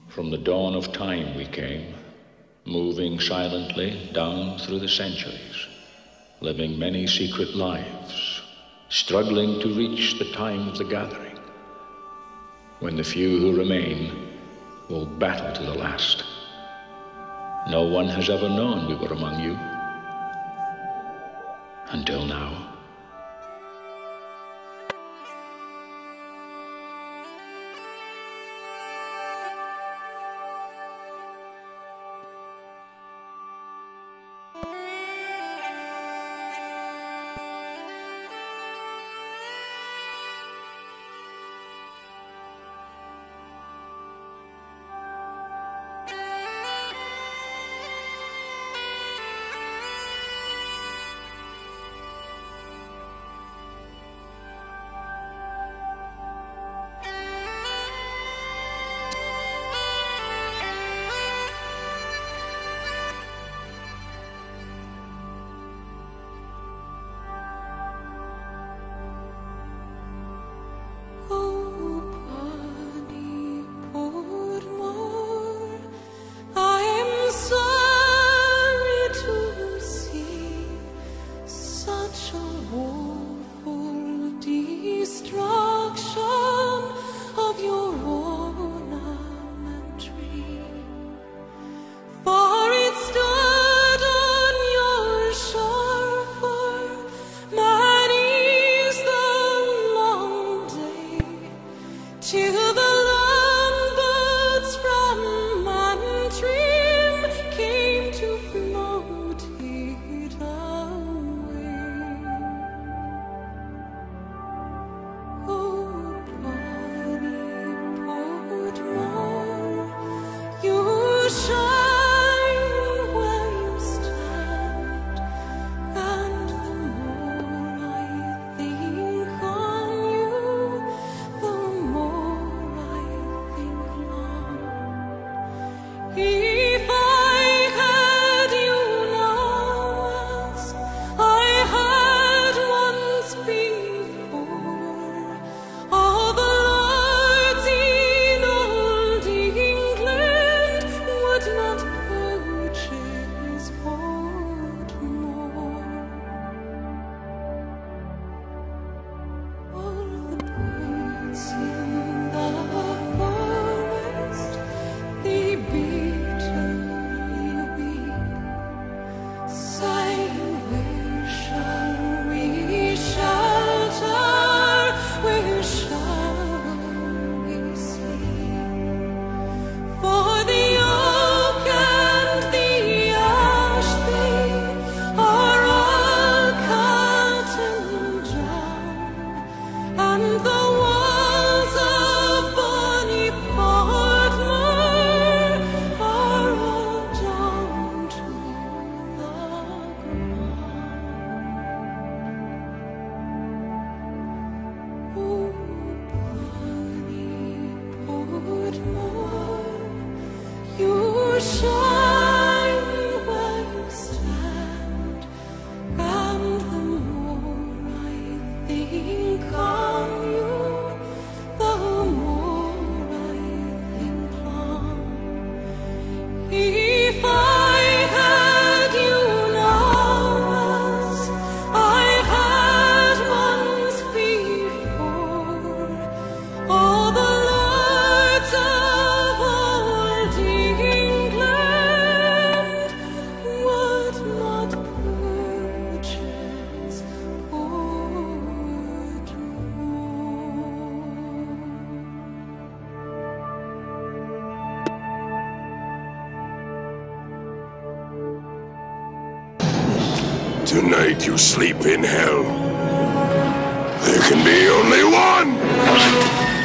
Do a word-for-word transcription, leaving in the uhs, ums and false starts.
From the dawn of time we came, moving silently down through the centuries, living many secret lives, struggling to reach the time of the gathering, when the few who remain will battle to the last. No one has ever known we were among you, until now. Tonight you sleep in hell. There can be only one!